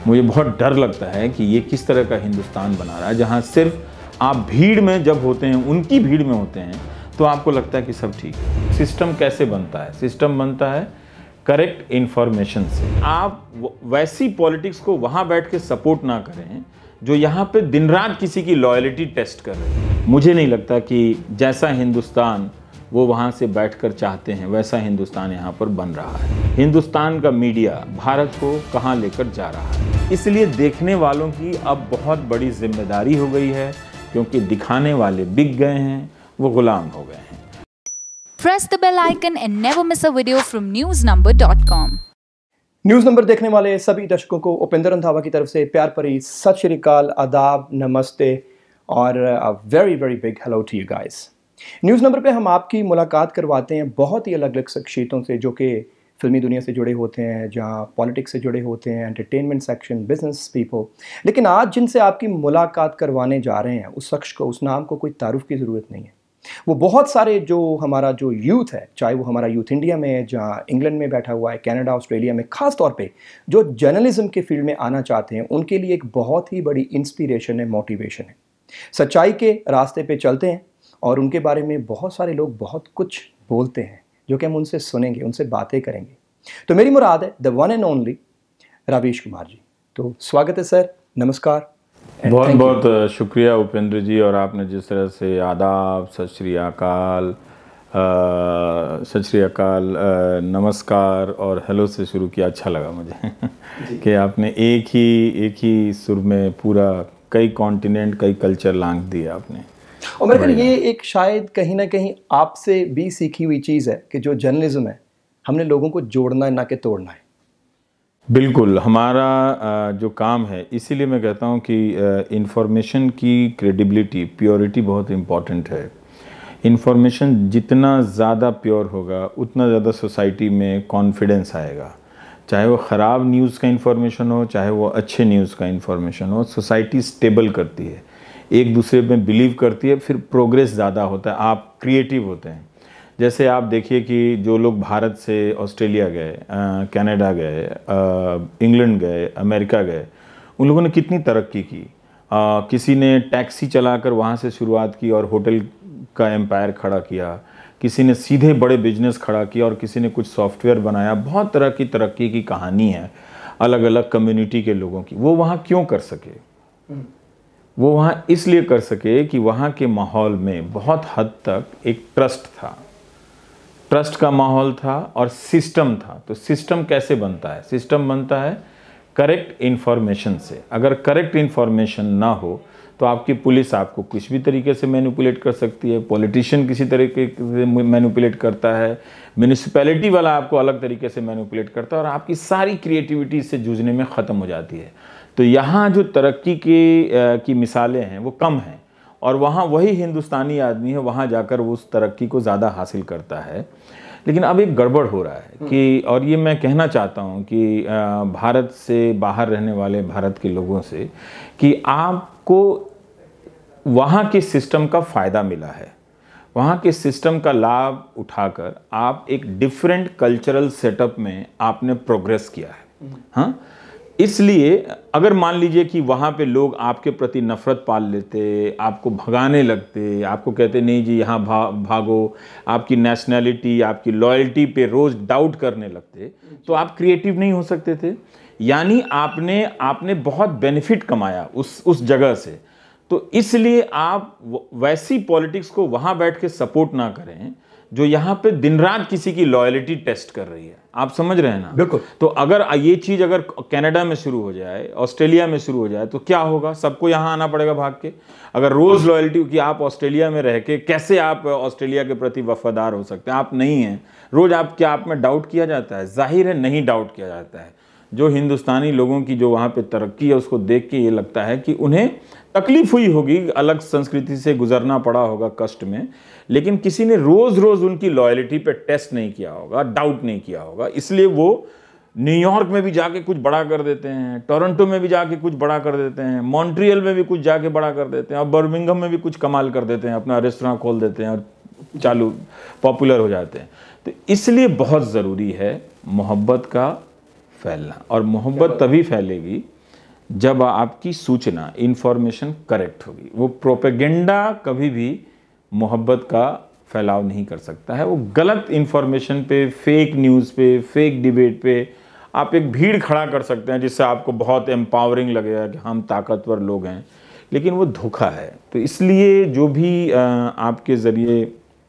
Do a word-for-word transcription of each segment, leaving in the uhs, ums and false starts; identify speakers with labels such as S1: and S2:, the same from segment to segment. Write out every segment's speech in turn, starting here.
S1: मुझे बहुत डर लगता है कि ये किस तरह का हिंदुस्तान बना रहा है, जहाँ सिर्फ आप भीड़ में जब होते हैं, उनकी भीड़ में होते हैं, तो आपको लगता है कि सब ठीक है। सिस्टम कैसे बनता है? सिस्टम बनता है करेक्ट इन्फॉर्मेशन से। आप वैसी पॉलिटिक्स को वहाँ बैठ के सपोर्ट ना करें जो यहाँ पे दिन रात किसी की लॉयल्टी टेस्ट कर रहे हैं। मुझे नहीं लगता कि जैसा हिंदुस्तान वो वहाँ से बैठकर चाहते हैं वैसा हिंदुस्तान यहाँ पर बन रहा है। हिंदुस्तान का मीडिया भारत को कहाँ लेकर जा रहा है, इसलिए देखने वालों की अब बहुत बड़ी जिम्मेदारी हो गई है, क्योंकि दिखाने वाले बिक गए हैं, वो गुलाम हो गए हैं।
S2: Press the bell icon and never miss a video from news number dot com।
S3: News number देखने वाले सभी दर्शकों को उपेंद्र रंधावा की तरफ से प्यार भरी सत श्री अकाल, आदाब, नमस्ते और very very big hello to you guys. News number पे हम आपकी मुलाकात करवाते हैं बहुत ही अलग अलग शख्सियतों से जो कि फिल्मी दुनिया से जुड़े होते हैं, जहाँ पॉलिटिक्स से जुड़े होते हैं, एंटरटेनमेंट सेक्शन, बिजनेस पीपल। लेकिन आज जिनसे आपकी मुलाकात करवाने जा रहे हैं उस शख्स को, उस नाम को कोई तारुफ की ज़रूरत नहीं है। वो बहुत सारे जो हमारा जो यूथ है, चाहे वो हमारा यूथ इंडिया में है, जहाँ इंग्लैंड में बैठा हुआ है, कनाडा, ऑस्ट्रेलिया में, ख़ास तौर पे जो जर्नलिज्म के फील्ड में आना चाहते हैं, उनके लिए एक बहुत ही बड़ी इंस्पिरेशन है, मोटिवेशन है। सच्चाई के रास्ते पे चलते हैं और उनके बारे में बहुत सारे लोग बहुत कुछ बोलते हैं जो कि हम उनसे सुनेंगे, उनसे बातें करेंगे। तो मेरी मुराद है the one and only Ravish Kumar ji. तो स्वागत है सर, नमस्कार।
S1: बहुत बहुत शुक्रिया उपेंद्र जी, और आपने जिस तरह से आदाब, सत श्री अकाल, सत श्री अकाल, नमस्कार और हेलो से शुरू किया, अच्छा लगा मुझे कि आपने एक ही एक ही सुर में पूरा कई कॉन्टिनेंट, कई कल्चर लांघ दिया आपने।
S3: और मेरे ख्याल ये एक शायद कहीं ना कहीं आपसे भी सीखी हुई चीज़ है कि जो जर्नलिज्म है हमने लोगों को जोड़ना है, ना कि तोड़ना है।
S1: बिल्कुल, हमारा जो काम है, इसीलिए मैं कहता हूँ कि इंफॉर्मेशन की क्रेडिबिलिटी, प्योरिटी बहुत इम्पॉर्टेंट है। इंफॉर्मेशन जितना ज़्यादा प्योर होगा उतना ज़्यादा सोसाइटी में कॉन्फिडेंस आएगा। चाहे वो ख़राब न्यूज़ का इन्फॉर्मेशन हो, चाहे वो अच्छे न्यूज़ का इन्फॉर्मेशन हो, सोसाइटी स्टेबल करती है, एक दूसरे में बिलीव करती है, फिर प्रोग्रेस ज़्यादा होता है, आप क्रिएटिव होते हैं। जैसे आप देखिए कि जो लोग भारत से ऑस्ट्रेलिया गए, कनाडा गए, इंग्लैंड गए, अमेरिका गए, उन लोगों ने कितनी तरक्की की। आ, किसी ने टैक्सी चलाकर वहाँ से शुरुआत की और होटल का एम्पायर खड़ा किया, किसी ने सीधे बड़े बिजनेस खड़ा किया और किसी ने कुछ सॉफ्टवेयर बनाया। बहुत तरह की तरक्की की कहानी है अलग अलग कम्युनिटी के लोगों की। वो वहाँ क्यों कर सके? वो वहाँ इसलिए कर सके कि वहाँ के माहौल में बहुत हद तक एक ट्रस्ट था, ट्रस्ट का माहौल था और सिस्टम था। तो सिस्टम कैसे बनता है? सिस्टम बनता है करेक्ट इन्फॉर्मेशन से। अगर करेक्ट इन्फॉर्मेशन ना हो तो आपकी पुलिस आपको किसी भी तरीके से मैनिपुलेट कर सकती है, पॉलिटिशियन किसी तरीके से मैनिपुलेट करता है, म्यूनिसिपैलिटी वाला आपको अलग तरीके से मैनिपुलेट करता है और आपकी सारी क्रिएटिविटी से जूझने में ख़त्म हो जाती है। तो यहाँ जो तरक्की की की मिसालें हैं वो कम हैं, और वहाँ वही हिंदुस्तानी आदमी है, वहाँ जाकर वो उस तरक्की को ज़्यादा हासिल करता है। लेकिन अब एक गड़बड़ हो रहा है कि, और ये मैं कहना चाहता हूँ कि भारत से बाहर रहने वाले भारत के लोगों से, कि आपको वहाँ के सिस्टम का फ़ायदा मिला है, वहाँ के सिस्टम का लाभ उठाकर आप एक डिफरेंट कल्चरल सेटअप में आपने प्रोग्रेस किया है। हाँ, इसलिए अगर मान लीजिए कि वहाँ पे लोग आपके प्रति नफ़रत पाल लेते, आपको भगाने लगते, आपको कहते नहीं जी यहाँ भा भागो, आपकी नेशनैलिटी, आपकी लॉयल्टी पे रोज़ डाउट करने लगते, तो आप क्रिएटिव नहीं हो सकते थे। यानी आपने आपने बहुत बेनिफिट कमाया उस उस जगह से। तो इसलिए आप वैसी पॉलिटिक्स को वहाँ बैठ के सपोर्ट ना करें जो यहाँ पे दिन रात किसी की लॉयल्टी टेस्ट कर रही है। आप समझ रहे हैं ना?
S3: बिल्कुल।
S1: तो अगर ये चीज़ अगर कनाडा में शुरू हो जाए, ऑस्ट्रेलिया में शुरू हो जाए, तो क्या होगा? सबको यहाँ आना पड़ेगा भाग के। अगर रोज़ लॉयल्टी की आप ऑस्ट्रेलिया में रह के कैसे आप ऑस्ट्रेलिया के प्रति वफादार हो सकते हैं? आप नहीं हैं। रोज़ आप क्या आप में डाउट किया जाता है? जाहिर है नहीं डाउट किया जाता है। जो हिंदुस्तानी लोगों की जो वहाँ पे तरक्की है उसको देख के ये लगता है कि उन्हें तकलीफ हुई होगी, अलग संस्कृति से गुजरना पड़ा होगा कष्ट में, लेकिन किसी ने रोज़ रोज़ उनकी लॉयल्टी पे टेस्ट नहीं किया होगा, डाउट नहीं किया होगा। इसलिए वो न्यूयॉर्क में भी जाके कुछ बड़ा कर देते हैं, टोरंटो में भी जाके कुछ बड़ा कर देते हैं, मॉन्ट्रियल में भी कुछ जाके बड़ा कर देते हैं, और बर्मिंघम में भी कुछ कमाल कर देते हैं, अपना रेस्टोरेंट खोल देते हैं और चालू पॉपुलर हो जाते हैं। तो इसलिए बहुत ज़रूरी है मोहब्बत का फैलना, और मोहब्बत तभी फैलेगी जब आपकी सूचना इंफॉर्मेशन करेक्ट होगी। वो प्रोपेगेंडा कभी भी मोहब्बत का फैलाव नहीं कर सकता है। वो गलत इंफॉर्मेशन पे, फेक न्यूज़ पे, फेक डिबेट पे आप एक भीड़ खड़ा कर सकते हैं जिससे आपको बहुत एम्पावरिंग लगेगा कि हम ताकतवर लोग हैं, लेकिन वो धोखा है। तो इसलिए जो भी आपके ज़रिए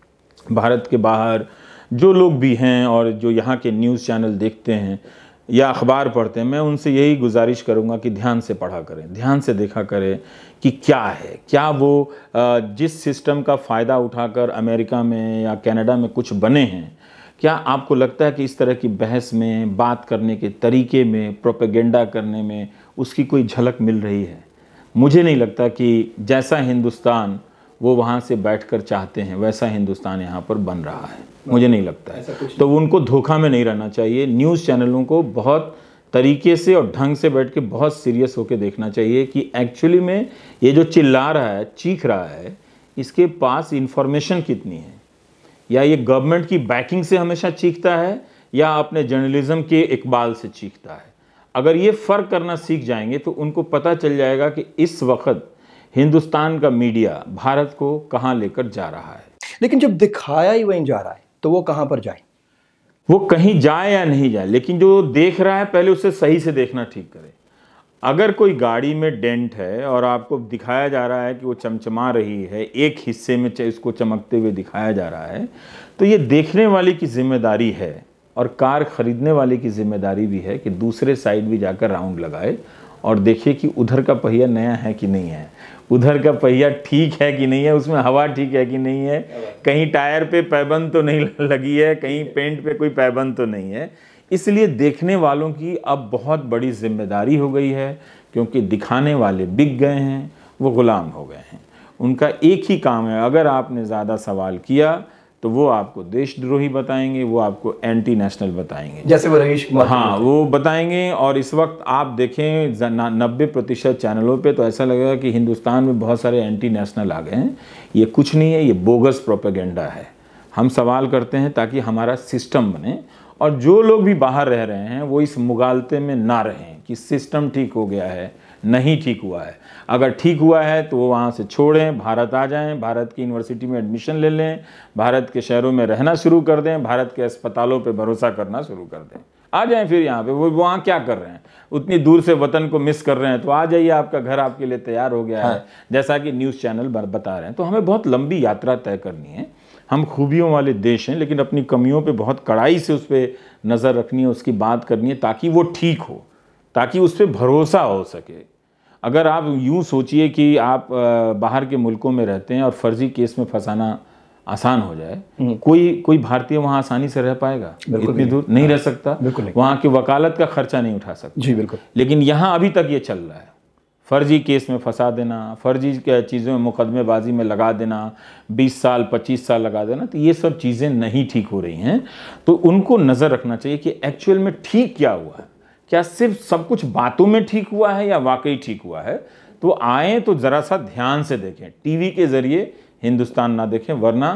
S1: भारत के बाहर जो लोग भी हैं और जो यहाँ के न्यूज़ चैनल देखते हैं या अखबार पढ़ते हैं, मैं उनसे यही गुजारिश करूँगा कि ध्यान से पढ़ा करें, ध्यान से देखा करें कि क्या है, क्या वो जिस सिस्टम का फ़ायदा उठाकर अमेरिका में या कनाडा में कुछ बने हैं, क्या आपको लगता है कि इस तरह की बहस में, बात करने के तरीके में, प्रोपेगेंडा करने में उसकी कोई झलक मिल रही है? मुझे नहीं लगता कि जैसा हिंदुस्तान वो वहाँ से बैठकर चाहते हैं वैसा हिंदुस्तान यहाँ पर बन रहा है, मुझे नहीं लगता है। तो उनको धोखा में नहीं रहना चाहिए। न्यूज़ चैनलों को बहुत तरीके से और ढंग से बैठ के बहुत सीरियस होकर देखना चाहिए कि एक्चुअली में ये जो चिल्ला रहा है, चीख रहा है, इसके पास इंफॉर्मेशन कितनी है, या ये गवर्नमेंट की बैकिंग से हमेशा चीखता है या अपने जर्नलिज्म के इकबाल से चीखता है। अगर ये फ़र्क करना सीख जाएंगे तो उनको पता चल जाएगा कि इस वक्त हिंदुस्तान का मीडिया भारत को कहाँ लेकर जा रहा है।
S3: लेकिन जब दिखाया ही वहीं जा रहा है तो वो कहाँ पर जाए?
S1: वो कहीं जाए या नहीं जाए, लेकिन जो देख रहा है पहले उसे सही से देखना ठीक करे। अगर कोई गाड़ी में डेंट है और आपको दिखाया जा रहा है कि वो चमचमा रही है, एक हिस्से में इसको चमकते हुए दिखाया जा रहा है, तो ये देखने वाले की जिम्मेदारी है और कार खरीदने वाले की जिम्मेदारी भी है कि दूसरे साइड भी जाकर राउंड लगाए और देखिए कि उधर का पहिया नया है कि नहीं है, उधर का पहिया ठीक है कि नहीं है, उसमें हवा ठीक है कि नहीं है, कहीं टायर पे पैबंद तो नहीं लगी है, कहीं पेंट पे कोई पैबंद तो नहीं है। इसलिए देखने वालों की अब बहुत बड़ी जिम्मेदारी हो गई है, क्योंकि दिखाने वाले बिक गए हैं, वो गुलाम हो गए हैं। उनका एक ही काम है, अगर आपने ज़्यादा सवाल किया तो वो आपको देशद्रोही बताएंगे, वो आपको एंटी नेशनल बताएंगे,
S3: जैसे वो रईस कुमार।
S1: हाँ, वो बताएंगे। और इस वक्त आप देखें नब्बे प्रतिशत चैनलों पे तो ऐसा लगेगा कि हिंदुस्तान में बहुत सारे एंटी नेशनल आ गए हैं। ये कुछ नहीं है, ये बोगस प्रोपेगेंडा है। हम सवाल करते हैं ताकि हमारा सिस्टम बने, और जो लोग भी बाहर रह रहे हैं वो इस मुगालते में ना रहें कि सिस्टम ठीक हो गया है, नहीं ठीक हुआ है। अगर ठीक हुआ है तो वो वहाँ से छोड़ें, भारत आ जाएं, भारत की यूनिवर्सिटी में एडमिशन ले लें, भारत के शहरों में रहना शुरू कर दें, भारत के अस्पतालों पे भरोसा करना शुरू कर दें, आ जाएं फिर यहाँ पे। वो वहाँ क्या कर रहे हैं, उतनी दूर से वतन को मिस कर रहे हैं, तो आ जाइए, आपका घर आपके लिए तैयार हो गया है, जैसा कि न्यूज़ चैनल बता रहे हैं। तो हमें बहुत लंबी यात्रा तय करनी है। हम खूबियों वाले देश हैं, लेकिन अपनी कमियों पे बहुत कड़ाई से उस पर नज़र रखनी है, उसकी बात करनी है, ताकि वो ठीक हो, ताकि उस पर भरोसा हो सके। अगर आप यूँ सोचिए कि आप बाहर के मुल्कों में रहते हैं और फर्जी केस में फंसाना आसान हो जाए, कोई कोई भारतीय वहाँ आसानी से रह पाएगा? इतनी दूर नहीं रह सकता, वहाँ की वकालत का खर्चा नहीं उठा सकता।
S3: जी बिल्कुल।
S1: लेकिन यहाँ अभी तक ये चल रहा है, फर्जी केस में फंसा देना, फर्जी चीज़ों में मुकदमेबाजी में लगा देना, बीस साल पच्चीस साल लगा देना। तो ये सब चीज़ें नहीं ठीक हो रही हैं। तो उनको नज़र रखना चाहिए कि एक्चुअल में ठीक क्या हुआ है, क्या सिर्फ सब कुछ बातों में ठीक हुआ है या वाकई ठीक हुआ है। तो आए तो ज़रा सा ध्यान से देखें, टीवी के ज़रिए हिंदुस्तान ना देखें, वरना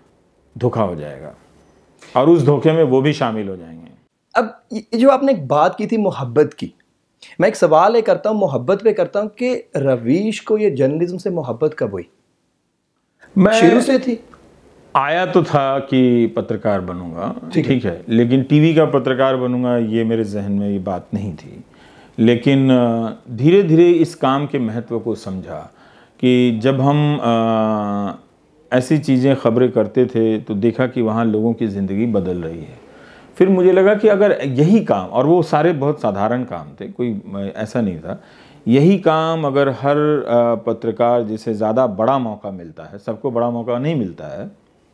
S1: धोखा हो जाएगा और उस धोखे में वो भी शामिल हो जाएंगे।
S3: अब ये जो आपने एक बात की थी मोहब्बत की, मैं एक सवाल ये करता हूँ, मोहब्बत पे करता हूँ कि रवीश को ये जर्नलिज्म से मोहब्बत कब हुई?
S1: मैं
S3: शुरू से थी?
S1: आया तो था कि पत्रकार बनूंगा, ठीक है, लेकिन टीवी का पत्रकार बनूंगा ये मेरे जहन में ये बात नहीं थी। लेकिन धीरे धीरे इस काम के महत्व को समझा कि जब हम आ, ऐसी चीज़ें खबरें करते थे तो देखा कि वहाँ लोगों की ज़िंदगी बदल रही है। फिर मुझे लगा कि अगर यही काम, और वो सारे बहुत साधारण काम थे, कोई ऐसा नहीं था, यही काम अगर हर पत्रकार जिसे ज़्यादा बड़ा मौका मिलता है, सबको बड़ा मौका नहीं मिलता है,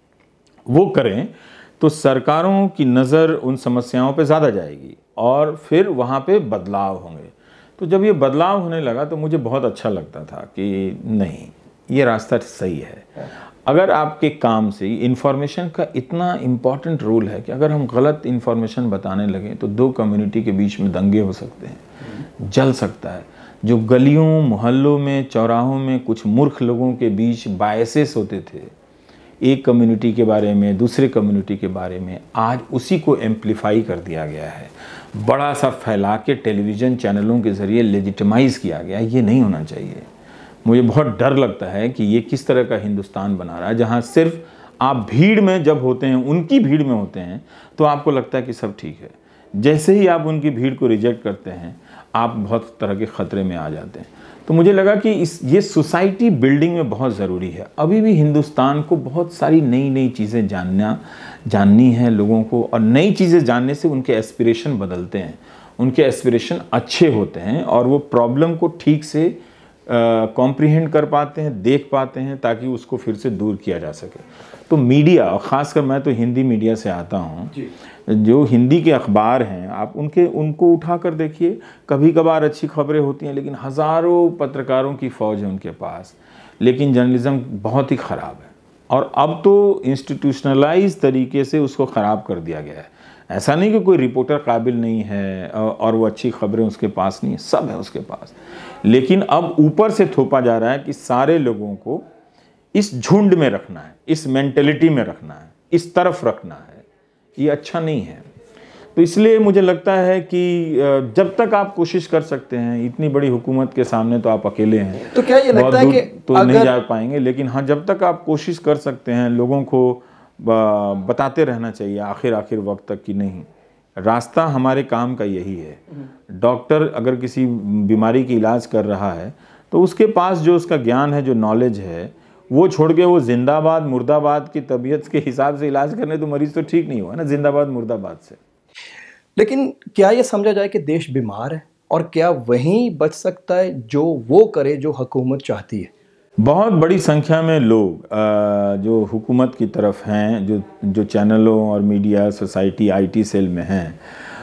S1: वो करें तो सरकारों की नज़र उन समस्याओं पे ज़्यादा जाएगी और फिर वहाँ पे बदलाव होंगे। तो जब ये बदलाव होने लगा तो मुझे बहुत अच्छा लगता था कि नहीं, ये रास्ता सही है। अगर आपके काम से इन्फॉर्मेशन का इतना इम्पॉर्टेंट रोल है कि अगर हम गलत इन्फॉर्मेशन बताने लगें तो दो कम्युनिटी के बीच में दंगे हो सकते हैं, जल सकता है। जो गलियों मोहल्लों में चौराहों में कुछ मूर्ख लोगों के बीच बायसेस होते थे, एक कम्युनिटी के बारे में, दूसरे कम्युनिटी के बारे में, आज उसी को एम्पलीफाई कर दिया गया है, बड़ा सा फैला के टेलीविज़न चैनलों के ज़रिए लेजिटिमाइज़ किया गया। ये नहीं होना चाहिए। मुझे बहुत डर लगता है कि ये किस तरह का हिंदुस्तान बना रहा है, जहाँ सिर्फ आप भीड़ में जब होते हैं, उनकी भीड़ में होते हैं, तो आपको लगता है कि सब ठीक है। जैसे ही आप उनकी भीड़ को रिजेक्ट करते हैं, आप बहुत तरह के ख़तरे में आ जाते हैं। तो मुझे लगा कि इस ये सोसाइटी बिल्डिंग में बहुत ज़रूरी है। अभी भी हिंदुस्तान को बहुत सारी नई नई चीज़ें जानना जाननी है लोगों को, और नई चीज़ें जानने से उनके एस्पिरेशन बदलते हैं, उनके एस्पिरेशन अच्छे होते हैं, और वो प्रॉब्लम को ठीक से कॉम्प्रिहेंड कर पाते हैं, देख पाते हैं, ताकि उसको फिर से दूर किया जा सके। तो मीडिया, और ख़ासकर मैं तो हिंदी मीडिया से आता हूँ, जो हिंदी के अखबार हैं, आप उनके उनको उठा कर देखिए। कभी कभार अच्छी खबरें होती हैं, लेकिन हज़ारों पत्रकारों की फ़ौज है उनके पास, लेकिन जर्नलिज़्म बहुत ही ख़राब है। और अब तो इंस्टीट्यूशनलाइज तरीके से उसको ख़राब कर दिया गया है। ऐसा नहीं कि कोई रिपोर्टर काबिल नहीं है और वो अच्छी खबरें उसके पास नहीं है, सब है उसके पास, लेकिन अब ऊपर से थोपा जा रहा है कि सारे लोगों को इस झुंड में रखना है, इस मेंटेलिटी में रखना है, इस तरफ रखना है। ये अच्छा नहीं है। तो इसलिए मुझे लगता है कि जब तक आप कोशिश कर सकते हैं, इतनी बड़ी हुकूमत के सामने तो आप अकेले हैं,
S3: तो क्या ये लगता है कि
S1: तो अगर... नहीं जा पाएंगे, लेकिन हाँ, जब तक आप कोशिश कर सकते हैं, लोगों को बताते रहना चाहिए आखिर आखिर वक्त तक कि नहीं, रास्ता हमारे काम का यही है। डॉक्टर अगर किसी बीमारी की इलाज कर रहा है, तो उसके पास जो उसका ज्ञान है, जो नॉलेज है, वो छोड़ के वो जिंदाबाद मुर्दाबाद की तबीयत के हिसाब से इलाज करने, तो मरीज तो ठीक नहीं हुआ ना, जिंदाबाद मुर्दाबाद से।
S3: लेकिन क्या ये समझा जाए कि देश बीमार है, और क्या वहीं बच सकता है जो वो करे जो हुकूमत चाहती है?
S1: बहुत बड़ी संख्या में लोग जो हुकूमत की तरफ हैं, जो जो चैनलों और मीडिया, सोसाइटी, आईटी सेल में हैं,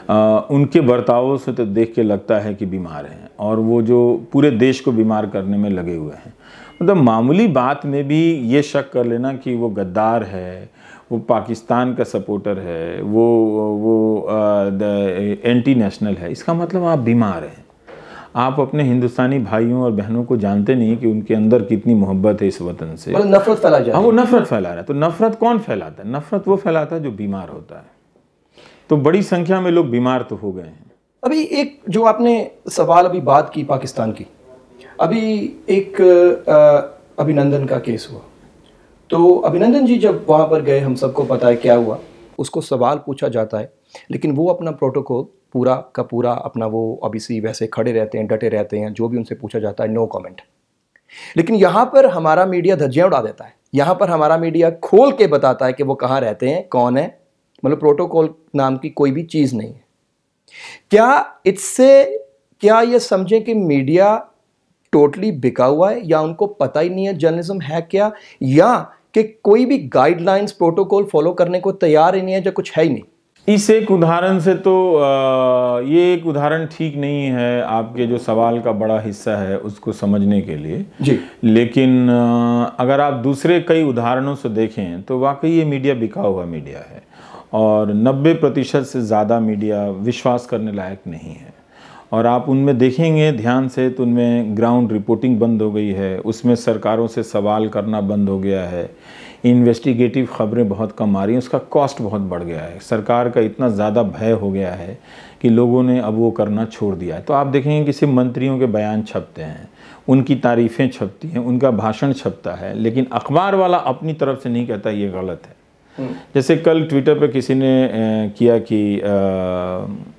S1: उनके बर्तावों से तो देख के लगता है कि बीमार हैं, और वो जो पूरे देश को बीमार करने में लगे हुए हैं। मतलब मामूली बात में भी ये शक कर लेना कि वो गद्दार है, वो पाकिस्तान का सपोर्टर है, वो वो एंटी नेशनल है, इसका मतलब आप बीमार हैं। आप अपने हिंदुस्तानी भाइयों और बहनों को जानते नहीं कि उनके अंदर कितनी मोहब्बत है इस वतन से।
S3: मतलब नफरत फैला जा रही है।
S1: हाँ, वो नफरत फैला रहा है। तो नफरत कौन फैलाता है? नफरत वो फैलाता है जो बीमार होता है। तो बड़ी संख्या में लोग बीमार तो हो गए हैं।
S3: अभी एक जो आपने सवाल अभी बात की पाकिस्तान की, अभी एक अभिनंदन का केस हुआ, तो अभिनंदन जी जब वहाँ पर गए, हम सबको पता है क्या हुआ, उसको सवाल पूछा जाता है, लेकिन वो अपना प्रोटोकॉल पूरा का पूरा अपना वो ऑब्वियसली वैसे खड़े रहते हैं, डटे रहते हैं, जो भी उनसे पूछा जाता है नो कमेंट। लेकिन यहाँ पर हमारा मीडिया धज्जियाँ उड़ा देता है, यहाँ पर हमारा मीडिया खोल के बताता है कि वो कहाँ रहते हैं, कौन है, मतलब प्रोटोकॉल नाम की कोई भी चीज़ नहीं है। क्या इससे क्या ये समझें कि मीडिया टोटली बिका हुआ है, या उनको पता ही नहीं है जर्नलिज्म है क्या, या कि कोई भी गाइडलाइंस प्रोटोकॉल फॉलो करने को तैयार ही नहीं है, जो कुछ है ही नहीं?
S1: इस एक उदाहरण से तो आ, ये एक उदाहरण ठीक नहीं है आपके जो सवाल का बड़ा हिस्सा है उसको समझने के लिए
S3: जी।
S1: लेकिन आ, अगर आप दूसरे कई उदाहरणों से देखें तो वाकई ये मीडिया बिका हुआ मीडिया है, और नब्बे प्रतिशत से ज़्यादा मीडिया विश्वास करने लायक नहीं है। और आप उनमें देखेंगे ध्यान से तो उनमें ग्राउंड रिपोर्टिंग बंद हो गई है, उसमें सरकारों से सवाल करना बंद हो गया है, इन्वेस्टिगेटिव खबरें बहुत कम आ रही हैं, उसका कॉस्ट बहुत बढ़ गया है, सरकार का इतना ज़्यादा भय हो गया है कि लोगों ने अब वो करना छोड़ दिया है। तो आप देखेंगे कि सिर्फ मंत्रियों के बयान छपते हैं, उनकी तारीफ़ें छपती हैं, उनका भाषण छपता है, लेकिन अखबार वाला अपनी तरफ से नहीं कहता ये गलत है। जैसे कल ट्विटर पे किसी ने किया कि आ,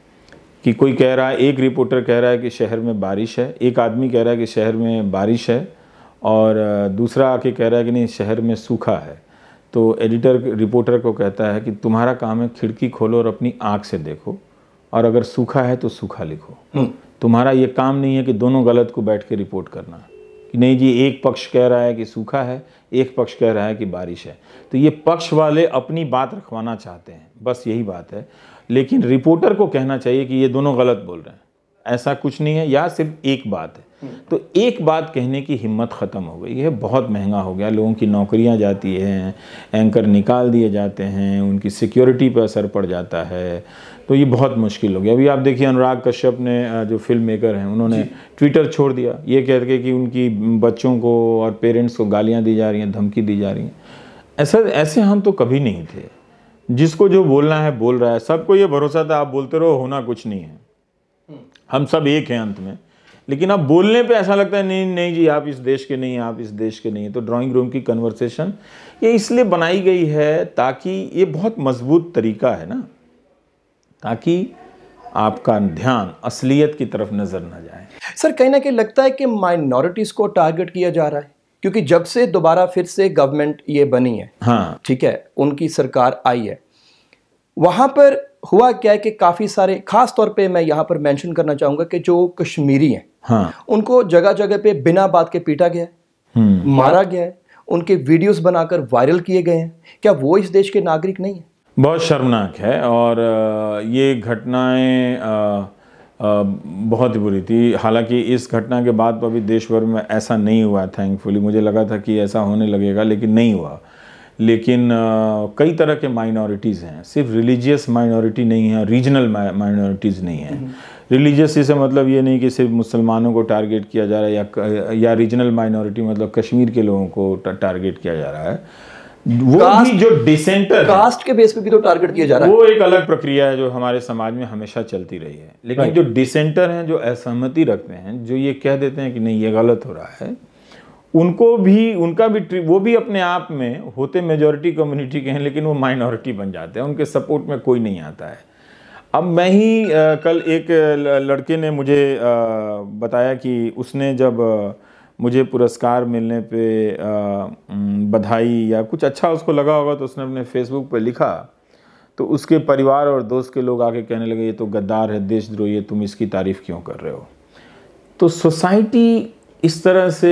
S1: कि कोई कह रहा है, एक रिपोर्टर कह रहा है कि शहर में बारिश है, एक आदमी कह रहा है कि शहर में बारिश है, और दूसरा आके कह रहा है कि नहीं शहर में सूखा है। तो एडिटर रिपोर्टर को कहता है कि तुम्हारा काम है खिड़की खोलो और अपनी आँख से देखो, और अगर सूखा है तो सूखा लिखो। तुम्हारा ये काम नहीं है कि दोनों गलत को बैठ के रिपोर्ट करना, कि नहीं जी एक पक्ष कह रहा है कि सूखा है, एक पक्ष कह रहा है कि बारिश है। तो ये पक्ष वाले अपनी बात रखवाना चाहते हैं, बस यही बात है। लेकिन रिपोर्टर को कहना चाहिए कि ये दोनों गलत बोल रहे हैं, ऐसा कुछ नहीं है, या सिर्फ एक बात है। तो एक बात कहने की हिम्मत ख़त्म हो गई है, बहुत महंगा हो गया, लोगों की नौकरियां जाती हैं, एंकर निकाल दिए जाते हैं, उनकी सिक्योरिटी पर असर पड़ जाता है, तो ये बहुत मुश्किल हो गया। अभी आप देखिए अनुराग कश्यप ने, जो फिल्म मेकर हैं, उन्होंने ट्विटर छोड़ दिया ये कह के कि उनकी बच्चों को और पेरेंट्स को गालियाँ दी जा रही हैं, धमकी दी जा रही हैं। ऐसा ऐसे हम तो कभी नहीं थे। जिसको जो बोलना है बोल रहा है, सबको ये भरोसा था आप बोलते रहो, होना कुछ नहीं है, हम सब एक हैं अंत में। लेकिन अब बोलने पे ऐसा लगता है नहीं नहीं जी आप इस देश के नहीं हैं, आप इस देश के नहीं हैं। तो ड्राइंग रूम की कन्वर्सेशन ये इसलिए बनाई गई है ताकि ये बहुत मजबूत तरीका है ना, ताकि आपका ध्यान असलियत की तरफ नजर ना जाए।
S3: सर कहीं ना कहीं लगता है कि माइनॉरिटीज़ को टारगेट किया जा रहा है, क्योंकि जब से दोबारा फिर से गवर्नमेंट ये बनी है,
S1: हाँ
S3: ठीक है, उनकी सरकार आई है, वहाँ पर हुआ क्या है कि काफ़ी सारे, खास तौर पे मैं यहाँ पर मेंशन करना चाहूँगा कि जो कश्मीरी हैं,
S1: हाँ
S3: उनको जगह जगह पे बिना बात के पीटा गया है, मारा गया है, उनके वीडियोस बनाकर वायरल किए गए हैं। क्या वो इस देश के नागरिक नहीं है?
S1: बहुत शर्मनाक है। और ये घटनाएं बहुत ही बुरी थी। हालांकि इस घटना के बाद तो अभी देश भर में ऐसा नहीं हुआ, थैंकफुली। मुझे लगा था कि ऐसा होने लगेगा लेकिन नहीं हुआ। लेकिन कई तरह के माइनॉरिटीज़ हैं, सिर्फ रिलीजियस माइनॉरिटी नहीं है, रीजनल माइनॉरिटीज़ नहीं है। रिलीजियस से मतलब ये नहीं कि सिर्फ मुसलमानों को टारगेट किया जा रहा है, या या रीजनल माइनॉरिटी मतलब कश्मीर के लोगों को टारगेट किया जा रहा है। वो भी जो डिसेंटर
S3: कास्ट के बेस पे भी तो टारगेट किया जा रहा है।
S1: वो एक अलग प्रक्रिया है जो हमारे समाज में हमेशा चलती रही है। लेकिन जो डिसेंटर हैं, जो असहमति रखते हैं, जो ये कह देते हैं कि नहीं ये गलत हो रहा है, उनको भी, उनका भी, वो भी अपने आप में होते मेजॉरिटी कम्युनिटी के हैं लेकिन वो माइनॉरिटी बन जाते हैं, उनके सपोर्ट में कोई नहीं आता है। अब मैं ही आ, कल एक लड़के ने मुझे आ, बताया कि उसने जब आ, मुझे पुरस्कार मिलने पे आ, बधाई या कुछ अच्छा उसको लगा होगा तो उसने अपने फेसबुक पे लिखा, तो उसके परिवार और दोस्त के लोग आके कहने लगे ये तो गद्दार है, देशद्रोही है, तुम इसकी तारीफ़ क्यों कर रहे हो। तो सोसाइटी इस तरह से,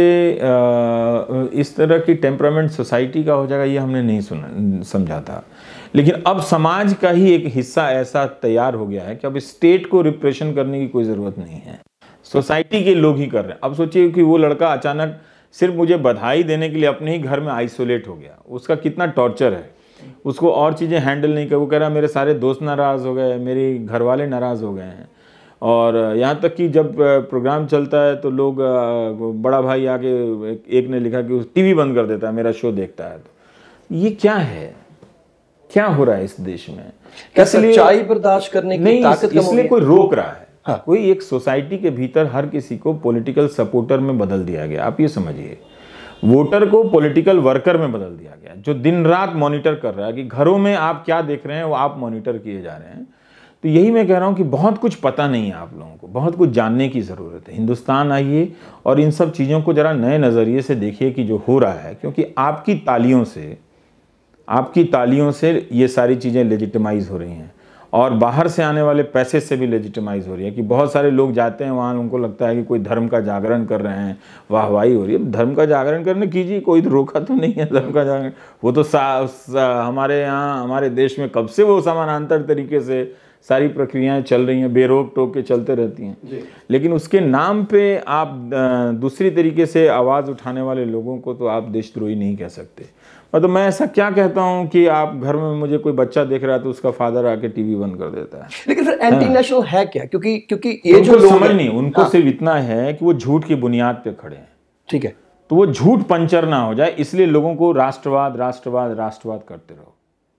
S1: इस तरह की टेम्परामेंट सोसाइटी का हो जाएगा ये हमने नहीं सुना समझा था। लेकिन अब समाज का ही एक हिस्सा ऐसा तैयार हो गया है कि अब स्टेट को रिप्रेशन करने की कोई ज़रूरत नहीं है, सोसाइटी के लोग ही कर रहे हैं। अब सोचिए कि वो लड़का अचानक सिर्फ मुझे बधाई देने के लिए अपने ही घर में आइसोलेट हो गया, उसका कितना टॉर्चर है, उसको और चीज़ें हैंडल नहीं कर, वो कह रहा मेरे सारे दोस्त नाराज़ हो गए, मेरे घर वाले नाराज़ हो गए हैं। और यहाँ तक कि जब प्रोग्राम चलता है तो लोग, बड़ा भाई आके एक ने लिखा कि टीवी बंद कर देता है मेरा शो देखता है। तो ये क्या है, क्या हो रहा है इस देश में?
S3: क्या सच्चाई बर्दाश्त करने की ताकत कम हो
S1: इसलिए
S3: गई?
S1: कोई रोक रहा है।
S3: हाँ।
S1: कोई एक सोसाइटी के भीतर हर किसी को पॉलिटिकल सपोर्टर में बदल दिया गया। आप ये समझिए, वोटर को पॉलिटिकल वर्कर में बदल दिया गया, जो दिन रात मॉनिटर कर रहा है कि घरों में आप क्या देख रहे हैं वो आप मॉनिटर किए जा रहे हैं। तो यही मैं कह रहा हूँ कि बहुत कुछ पता नहीं है आप लोगों को, बहुत कुछ जानने की ज़रूरत है। हिंदुस्तान आइए और इन सब चीज़ों को ज़रा नए नज़रिए से देखिए कि जो हो रहा है, क्योंकि आपकी तालियों से, आपकी तालियों से ये सारी चीज़ें लेजिटिमाइज हो रही हैं और बाहर से आने वाले पैसे से भी लेजिटिमाइज हो रही है। कि बहुत सारे लोग जाते हैं वहाँ, उनको लगता है कि कोई धर्म का जागरण कर रहे हैं, वाहवाही हो रही है। धर्म का जागरण करने कीजिए, कोई रोका तो नहीं है धर्म का जागरण। वो तो सा, सा, हमारे यहाँ, हमारे देश में कब से वो समानांतर तरीके से सारी प्रक्रियाएं चल रही हैं, बेरोक टोक के चलते रहती हैं। लेकिन उसके नाम पे आप दूसरी तरीके से आवाज़ उठाने वाले लोगों को तो आप देशद्रोही नहीं कह सकते। मतलब मैं ऐसा क्या कहता हूँ कि आप घर में, मुझे कोई बच्चा देख रहा है तो उसका फादर आके टीवी बंद कर देता है।
S3: लेकिन फिर एंटी नेशनल है क्या? क्योंकि क्योंकि ये जो
S1: लोग
S3: लोग
S1: समझ नहीं, उनको सिर्फ इतना है कि वो झूठ की बुनियाद पे खड़े हैं,
S3: ठीक है,
S1: तो वो झूठ पंचर ना हो जाए, इसलिए लोगों को राष्ट्रवाद राष्ट्रवाद राष्ट्रवाद करते रहो,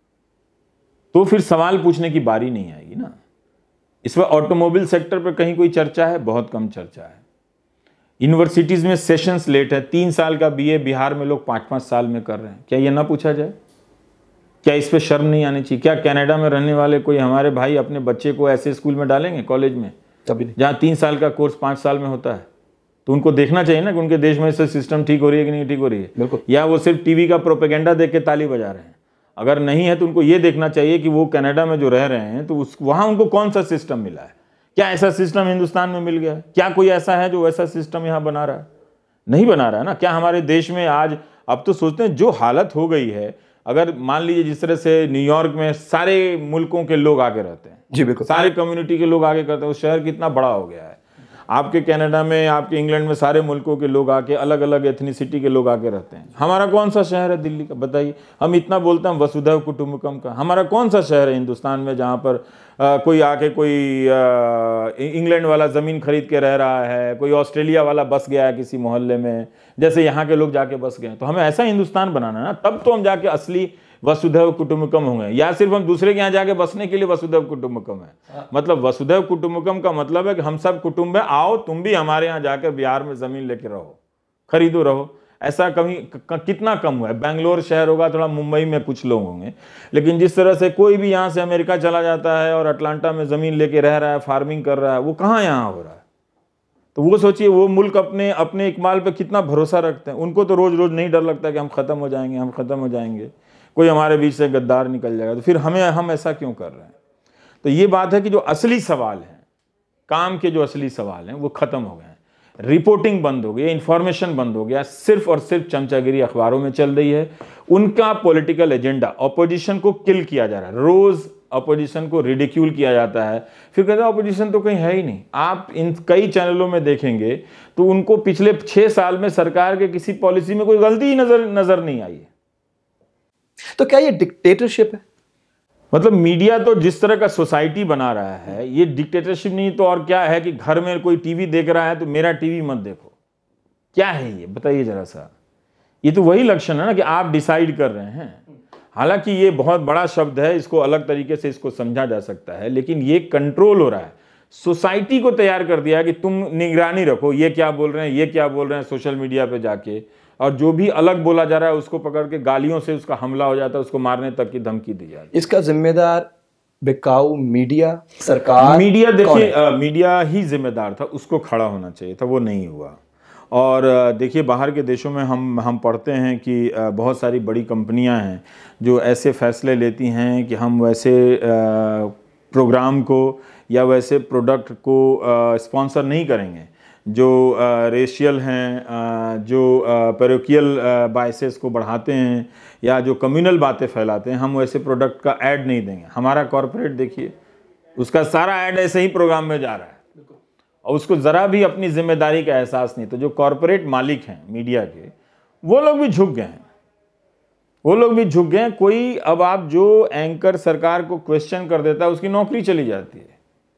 S1: तो फिर सवाल पूछने की बारी नहीं आएगी ना। इस पर ऑटोमोबाइल सेक्टर पर कहीं कोई चर्चा है? बहुत कम चर्चा है। यूनिवर्सिटीज में सेशंस लेट है, तीन साल का बीए बिहार में लोग पाँच पाँच साल में कर रहे हैं। क्या ये ना पूछा जाए? क्या इस पे शर्म नहीं आनी चाहिए? क्या कनाडा में रहने वाले कोई हमारे भाई अपने बच्चे को ऐसे स्कूल में डालेंगे, कॉलेज में,
S3: कभी नहीं,
S1: जहाँ तीन साल का कोर्स पाँच साल में होता है? तो उनको देखना चाहिए ना कि उनके देश में से सिस्टम ठीक हो रही है कि नहीं ठीक हो रही है।
S3: बिल्कुल।
S1: या वो सिर्फ टीवी का प्रोपेगेंडा देख के ताली बजा रहे हैं? अगर नहीं है तो उनको ये देखना चाहिए कि वो कनाडा में जो रह रहे हैं तो उस वहाँ उनको कौन सा सिस्टम मिला है। क्या ऐसा सिस्टम हिंदुस्तान में मिल गया है? क्या कोई ऐसा है जो ऐसा सिस्टम यहाँ बना रहा है? नहीं बना रहा है ना। क्या हमारे देश में आज, अब तो सोचते हैं जो हालत हो गई है, अगर मान लीजिए जिस तरह से न्यूयॉर्क में सारे मुल्कों के लोग आके रहते हैं,
S3: जी बिल्कुल,
S1: सारे कम्युनिटी के लोग आगे करते हैं, उस शहर कितना बड़ा हो गया है। आपके कनाडा में, आपके इंग्लैंड में सारे मुल्कों के लोग आके, अलग अलग एथनिसिटी के लोग आके रहते हैं। हमारा कौन सा शहर है दिल्ली का, बताइए। हम इतना बोलते हैं वसुधैव कुटुंबकम का, हमारा कौन सा शहर है हिंदुस्तान में जहाँ पर आ, कोई आके कोई आ, इंग्लैंड वाला ज़मीन खरीद के रह रहा है, कोई ऑस्ट्रेलिया वाला बस गया है किसी मोहल्ले में, जैसे यहाँ के लोग जाके बस गए। तो हमें ऐसा हिंदुस्तान बनाना ना, तब तो हम जाके असली वसुधैव कुटुंबकम होंगे। या सिर्फ हम दूसरे के यहाँ जाके बसने के लिए वसुधैव कुटुंबकम है। मतलब वसुधैव कुटुंबकम का मतलब है कि हम सब कुटुंब है, आओ तुम भी हमारे यहाँ जाकर बिहार में जमीन लेके रहो, खरीदो रहो। ऐसा कभी कितना कम हुआ है। बेंगलोर शहर होगा, थोड़ा मुंबई में कुछ लोग होंगे, लेकिन जिस तरह से कोई भी यहाँ से अमेरिका चला जाता है और अटलांटा में जमीन लेके रह रहा है, फार्मिंग कर रहा है, वो कहाँ यहाँ हो रहा है। तो वो सोचिए, वो मुल्क अपने अपने इकमाल पे कितना भरोसा रखते हैं। उनको तो रोज रोज नहीं डर लगता कि हम खत्म हो जाएंगे, हम खत्म हो जाएंगे, कोई हमारे बीच से गद्दार निकल जाएगा। तो फिर हमें हम ऐसा क्यों कर रहे हैं। तो ये बात है कि जो असली सवाल है, काम के जो असली सवाल हैं वो खत्म हो गए हैं। रिपोर्टिंग बंद हो गई, इंफॉर्मेशन बंद हो गया, सिर्फ और सिर्फ चमचागिरी अखबारों में चल रही है। उनका पॉलिटिकल एजेंडा, ऑपोजिशन को किल किया जा रहा है। रोज अपोजिशन को रिडिक्यूल किया जाता है, फिर कहते हैं अपोजिशन तो कहीं है ही नहीं। आप इन कई चैनलों में देखेंगे तो उनको पिछले छह साल में सरकार के किसी पॉलिसी में कोई गलती ही नजर नजर नहीं आई है।
S3: तो क्या ये डिक्टेटरशिप है?
S1: मतलब मीडिया तो जिस तरह का सोसाइटी बना रहा है, ये डिक्टेटरशिप नहीं तो और क्या है कि घर में कोई टीवी देख रहा है तो मेरा टीवी मत देखो। क्या है ये, बताइए जरा सा। ये तो वही लक्षण है ना कि आप डिसाइड कर रहे हैं। हालांकि ये बहुत बड़ा शब्द है, इसको अलग तरीके से इसको समझा जा सकता है, लेकिन ये कंट्रोल हो रहा है। सोसाइटी को तैयार कर दिया है कि तुम निगरानी रखो, ये क्या बोल रहे हैं, ये क्या बोल रहे हैं सोशल मीडिया पे जाके, और जो भी अलग बोला जा रहा है उसको पकड़ के गालियों से उसका हमला हो जाता है, उसको मारने तक की धमकी दी जाती है।
S3: इसका जिम्मेदार बिकाऊ मीडिया, सरकार?
S1: मीडिया देखिए, मीडिया ही जिम्मेदार था, उसको खड़ा होना चाहिए था, वो नहीं हुआ। और देखिए बाहर के देशों में हम हम पढ़ते हैं कि बहुत सारी बड़ी कंपनियां हैं जो ऐसे फैसले लेती हैं कि हम वैसे प्रोग्राम को या वैसे प्रोडक्ट को स्पॉन्सर नहीं करेंगे जो रेशियल हैं, जो पैरोकियल बायसेस को बढ़ाते हैं या जो कम्युनल बातें फैलाते हैं। हम वैसे प्रोडक्ट का ऐड नहीं देंगे। हमारा कॉरपोरेट देखिए, उसका सारा ऐड ऐसे ही प्रोग्राम में जा रहा है और उसको ज़रा भी अपनी जिम्मेदारी का एहसास नहीं। तो जो कॉरपोरेट मालिक हैं मीडिया के, वो लोग भी झुक गए हैं, वो लोग भी झुक गए हैं। कोई अब आप जो एंकर सरकार को क्वेश्चन कर देता है उसकी नौकरी चली जाती है।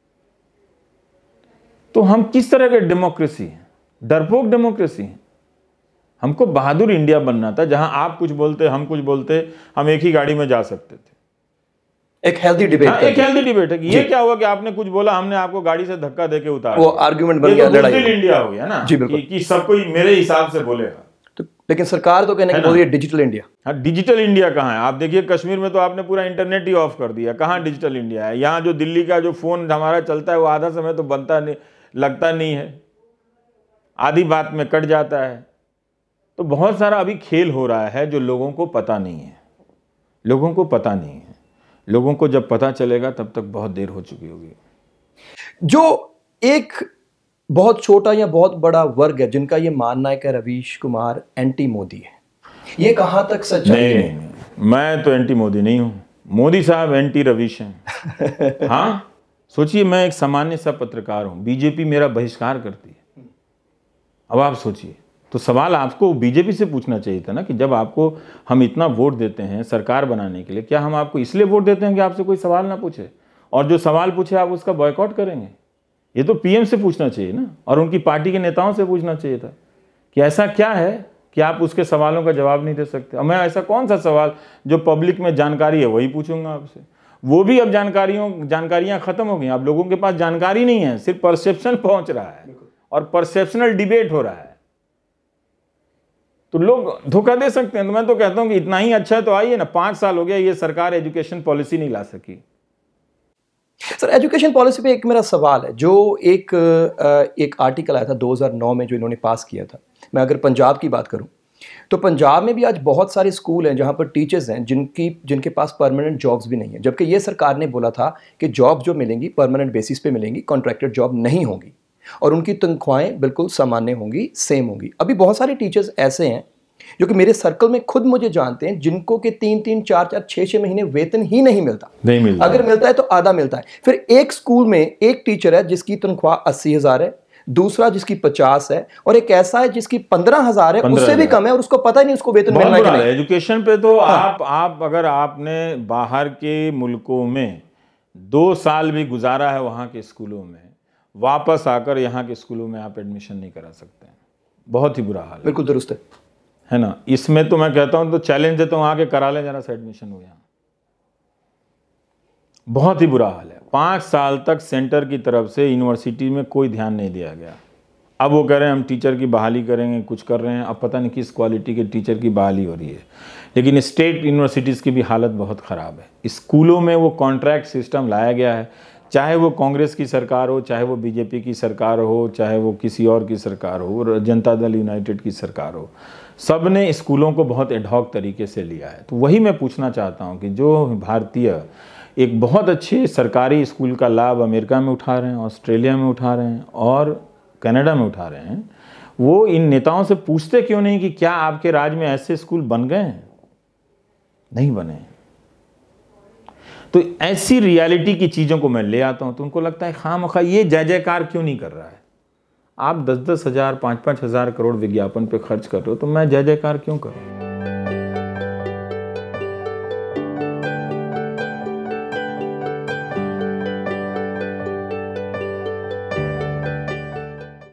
S1: तो हम किस तरह के डेमोक्रेसी हैं? डरपोक डेमोक्रेसी है। हमको बहादुर इंडिया बनना था जहां आप कुछ बोलते हम कुछ बोलते, हम एक ही गाड़ी में जा सकते थे।
S3: एक हेल्दी डिबेट।
S1: हाँ, एक हेल्दी डिबेट है कि ये क्या हुआ कि आपने कुछ बोला, हमने आपको गाड़ी से धक्का देके उतारा,
S3: वो आर्गुमेंट बन गया, लड़ाई।
S1: डिजिटल इंडिया हो गया ना
S3: जी बिल्कुल,
S1: कि, कि सब कोई मेरे हिसाब से बोलेगा।
S3: तो लेकिन सरकार तो कहने की बोल रही है डिजिटल इंडिया।
S1: हाँ, डिजिटल इंडिया कहाँ है? आप देखिए कश्मीर में तो आपने पूरा इंटरनेट ही ऑफ कर दिया, कहाँ डिजिटल इंडिया है? यहाँ जो दिल्ली का जो फोन हमारा चलता है वो आधा समय तो बनता नहीं, लगता नहीं है, आधी बात में कट जाता है। तो बहुत सारा अभी खेल हो रहा है जो लोगों को पता नहीं है, लोगों को पता नहीं है। लोगों को जब पता चलेगा तब तक बहुत देर हो चुकी होगी।
S3: जो एक बहुत छोटा या बहुत बड़ा वर्ग है जिनका ये मानना है कि रवीश कुमार एंटी मोदी है, ये कहां तक सच है?
S1: नहीं, नहीं, नहीं, मैं तो एंटी मोदी नहीं हूं। मोदी साहब एंटी रवीश हैं। हाँ, सोचिए मैं एक सामान्य सा पत्रकार हूं, बीजेपी मेरा बहिष्कार करती है। अब आप सोचिए, तो सवाल आपको बीजेपी से पूछना चाहिए था ना कि जब आपको हम इतना वोट देते हैं सरकार बनाने के लिए, क्या हम आपको इसलिए वोट देते हैं कि आपसे कोई सवाल ना पूछे, और जो सवाल पूछे आप उसका बॉयकॉट करेंगे? ये तो पीएम से पूछना चाहिए ना, और उनकी पार्टी के नेताओं से पूछना चाहिए था कि ऐसा क्या है कि आप उसके सवालों का जवाब नहीं दे सकते। और मैं ऐसा कौन सा सवाल जो पब्लिक में जानकारी है वही पूछूंगा आपसे। वो भी अब जानकारियों जानकारियां खत्म हो गई। अब लोगों के पास जानकारी नहीं है, सिर्फ परसेप्शन पहुंच रहा है और परसेप्शनल डिबेट हो रहा है। तो लोग धोखा दे सकते हैं। तो मैं तो कहता हूं कि इतना ही अच्छा है तो आइए ना। पांच साल हो गया ये सरकार एजुकेशन पॉलिसी नहीं ला सकी।
S3: सर, एजुकेशन पॉलिसी पे एक मेरा सवाल है। जो एक एक आर्टिकल आया था दो हज़ार नौ में जो इन्होंने पास किया था, मैं अगर पंजाब की बात करूं तो पंजाब में भी आज बहुत सारे स्कूल हैं जहां पर टीचर्स हैं जिनकी जिनके पास परमानेंट जॉब्स भी नहीं है, जबकि ये सरकार ने बोला था कि जॉब जो मिलेंगी परमानेंट बेसिस पे मिलेंगी, कॉन्ट्रैक्टेड जॉब नहीं होगी और उनकी तनख्वाहें बिल्कुल सामान्य होंगी, सेम होंगी। अभी बहुत सारे टीचर्स ऐसे हैं जो कि मेरे सर्कल में खुद मुझे जानते हैं जिनको के तीन तीन चार चार छः छः महीने वेतन ही नहीं मिलता।
S1: नहीं मिलता।
S3: अगर मिलता है तो आधा मिलता है। फिर एक स्कूल में एक टीचर है जिसकी तनख्वाह अस्सी हज़ार है, दूसरा जिसकी पचास है, और एक ऐसा है जिसकी पंद्रह हजार है, उससे भी कम है और उसको पता ही नहीं उसको वेतन मिल रहा है।
S1: एजुकेशन पे तो हाँ। आप आप अगर आपने बाहर के मुल्कों में दो साल भी गुजारा है वहाँ के स्कूलों में, वापस आकर यहाँ के स्कूलों में आप एडमिशन नहीं करा सकते हैं। बहुत ही बुरा हाल है।
S3: बिल्कुल दुरुस्त है,
S1: है ना। इसमें तो मैं कहता हूँ तो चैलेंज है, तो वहाँ के करा लें जरा सा एडमिशन हो यहाँ। बहुत ही बुरा हाल है। पाँच साल तक सेंटर की तरफ से यूनिवर्सिटी में कोई ध्यान नहीं दिया गया। अब वो कह रहे हैं हम टीचर की बहाली करेंगे, कुछ कर रहे हैं, अब पता नहीं किस क्वालिटी के टीचर की बहाली हो रही है। लेकिन स्टेट यूनिवर्सिटीज़ की भी हालत बहुत ख़राब है। स्कूलों में वो कॉन्ट्रैक्ट सिस्टम लाया गया है, चाहे वो कांग्रेस की सरकार हो, चाहे वो बीजेपी की सरकार हो, चाहे वो किसी और की सरकार हो, जनता दल यूनाइटेड की सरकार हो, सब ने स्कूलों को बहुत एडहॉक तरीके से लिया है। तो वही मैं पूछना चाहता हूँ कि जो भारतीय एक बहुत अच्छे सरकारी स्कूल का लाभ अमेरिका में उठा रहे हैं, ऑस्ट्रेलिया में उठा रहे हैं और कनाडा में उठा रहे हैं, वो इन नेताओं से पूछते क्यों नहीं कि क्या आपके राज्य में ऐसे स्कूल बन गए हैं? नहीं बने। तो ऐसी रियलिटी की चीज़ों को मैं ले आता हूँ तो उनको लगता है खामखा ये जय जयकार क्यों नहीं कर रहा है। आप दस दस हज़ार पाँच पाँच हज़ार करोड़ विज्ञापन पे खर्च कर रहे हो, तो मैं जय जयकार क्यों करूँ।